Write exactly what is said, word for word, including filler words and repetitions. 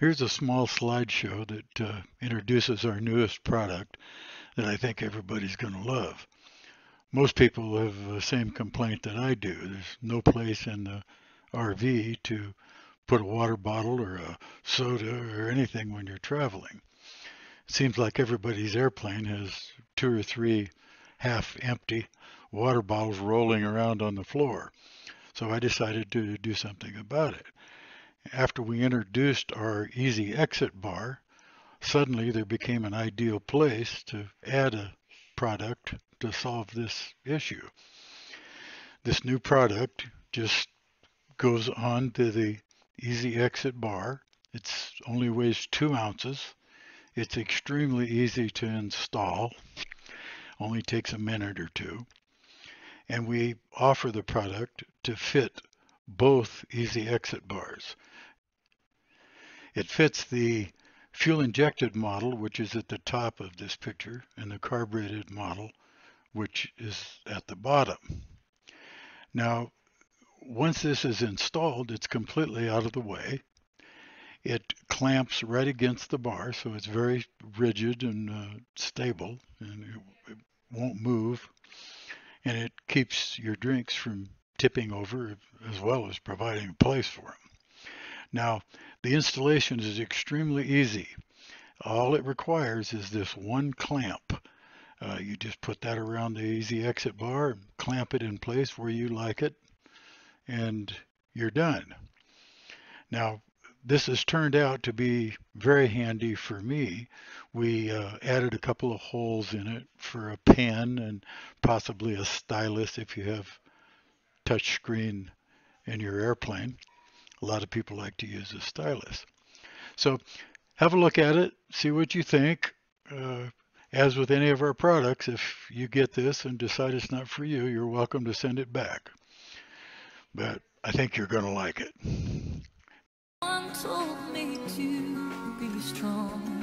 Here's a small slideshow that uh, introduces our newest product that I think everybody's going to love. Most people have the same complaint that I do. There's no place in the R V to put a water bottle or a soda or anything when you're traveling. It seems like everybody's airplane has two or three half empty water bottles rolling around on the floor. So I decided to do something about it. After we introduced our easy exit bar, suddenly there became an ideal place to add a product to solve this issue. This new product just goes on to the easy exit bar. It only weighs two ounces. It's extremely easy to install, only takes a minute or two. And we offer the product to fit both easy exit bars. It fits the fuel injected model, which is at the top of this picture, and the carbureted model, which is at the bottom. Now, once this is installed, it's completely out of the way. It clamps right against the bar, so it's very rigid and uh, stable, and it, it won't move. And it keeps your drinks from tipping over, as well as providing a place for them. Now, the installation is extremely easy. All it requires is this one clamp. Uh, you just put that around the easy exit bar, clamp it in place where you like it, and you're done. Now, this has turned out to be very handy for me. We uh, added a couple of holes in it for a pen and possibly a stylus if you have touch screen in your airplane. A lot of people like to use a stylus. So have a look at it, see what you think. Uh, as with any of our products, if you get this and decide it's not for you, you're welcome to send it back. But I think you're going to like it. One told me to be strong.